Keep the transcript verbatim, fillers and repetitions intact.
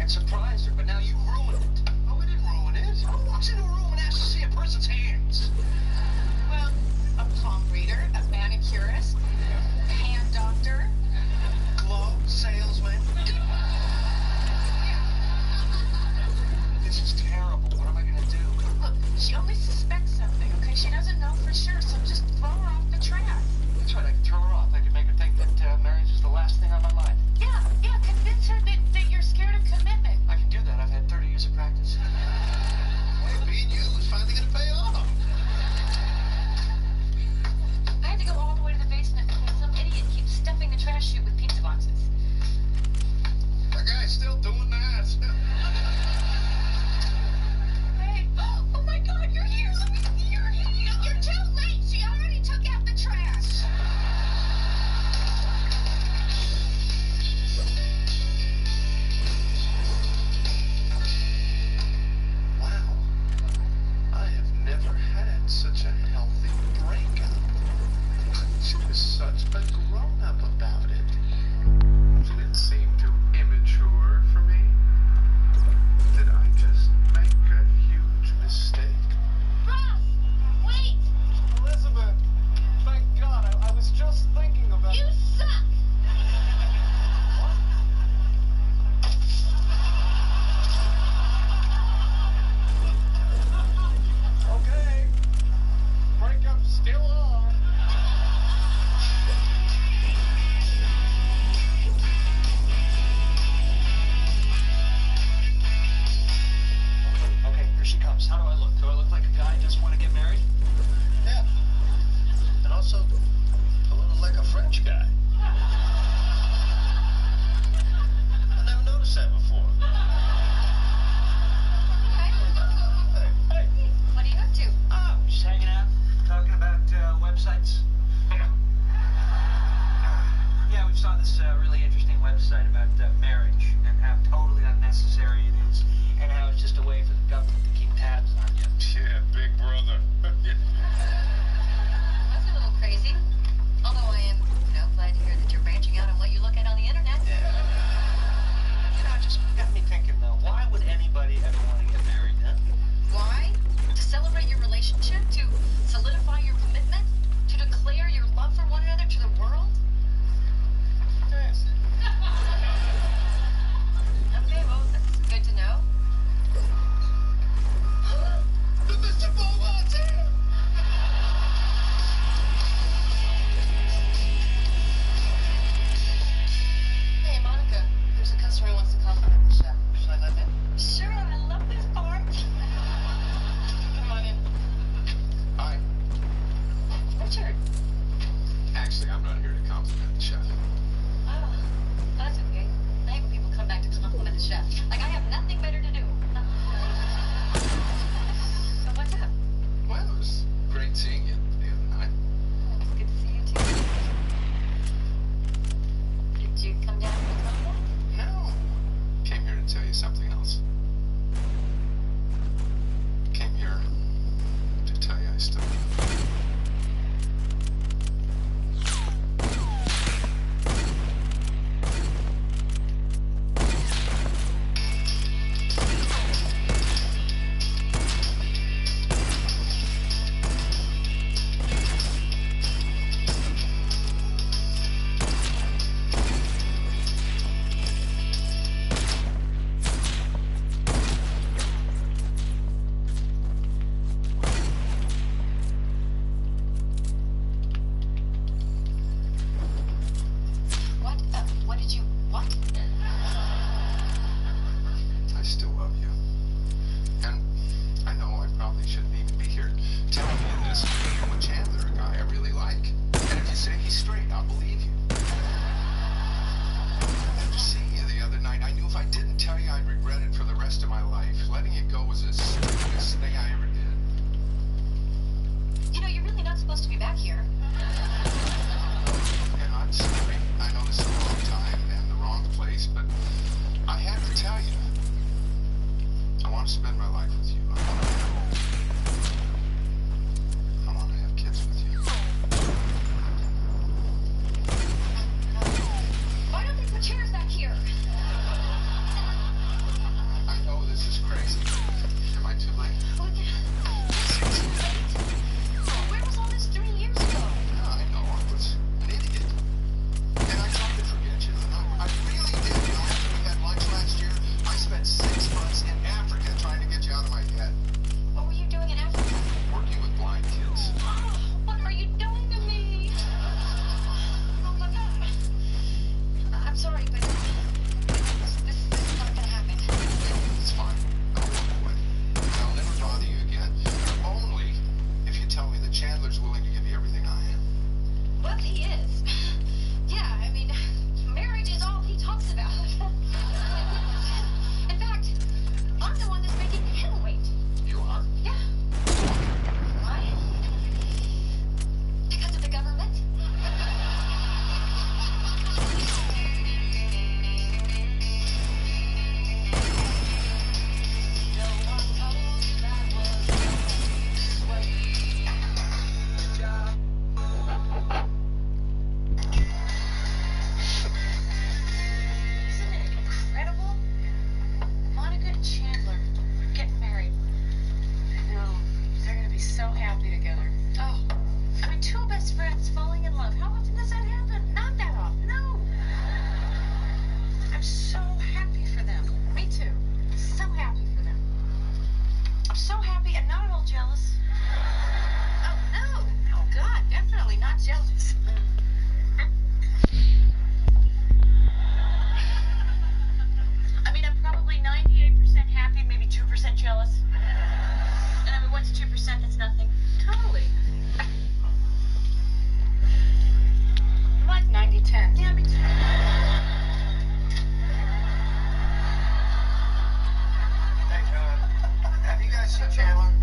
I'd surprise her, but now you ruined it. Oh, we didn't ruin it. Who walks into a room and asks to see a person's hands? Well, a palm reader, a manicurist, a hand doctor. Glove salesman. This is terrible. What am I going to do? Look, she only suspects something, okay? She doesn't know for sure, so just throw her off the track. That's right, I can throw her off. I can make her think that uh, marriage is the last thing on my mind. Yeah, yeah, convince her that, that you're scared of commitment. I can do that. I've had thirty years of practice. Hey, being you is finally going to pay off. I had to go all the way to the basement because some idiot keeps stuffing the trash chute with pizza boxes. That guy's still doing that. Hey, oh my God, you're here. Look, you're here. You're too late. She already took out the trash. Wow. I have never had such a healthy breakup. She was such a grown-up about it. She didn't seem too immature for me. Did I just make a huge mistake? Ross, wait. Elizabeth, thank God. I, I was just thinking about... You suck. Okay. Breakup's still on. Okay, here she comes. How do I look? Do I look like a guy who just want to get married? Yeah. And also a little like a French guy. I never noticed that before. Hey, Hey, hey. what are you up to? Oh, just hanging out, talking about uh, websites. Yeah, we saw this uh, really interesting website about uh, marriage and how totally unnecessary it is, and how it's just a way for the government to keep tabs on you. Yeah, big brother. That's a little crazy. Although I am, you know, glad to hear that you're branching out on what you look at on the internet. Yeah. You know, it just got me thinking, though, why would anybody ever want to get married, huh? Why? To celebrate your relationship? To solidify your commitment? To declare your love for one another to the world? Yes. Okay, well, that's good to know. Mister Beaumont's here! Hey, Monica, there's a customer who wants to compliment the chef. Should I let him in? Sure, I love this part. Come on in. Hi. Richard. Actually, I'm not here to compliment the chef. Oh, that's okay. I hate when people come back to compliment the chef. Like, I have nothing better to do. So what's up? Well, it was great seeing you the other night. It's good to see you, too. Did you come down for the compliment? No. Came here to tell you something else. Came here to tell you I still love you. What? Uh, what did you... What? I still love you. And I know I probably shouldn't even be here telling you this. But Chandler, a guy I really like. And if you say he's straight, I'll believe you. After seeing you the other night, I knew if I didn't tell you, I'd regret it for the rest of my life. Letting it go was the stupidest thing I ever did. You know, you're really not supposed to be back here. And I'm sorry. I know this is the wrong time and the wrong place, but I had to tell you. I want to spend my life with you. I want to have, I want to have kids with you. Why don't they put chairs back here? Sure.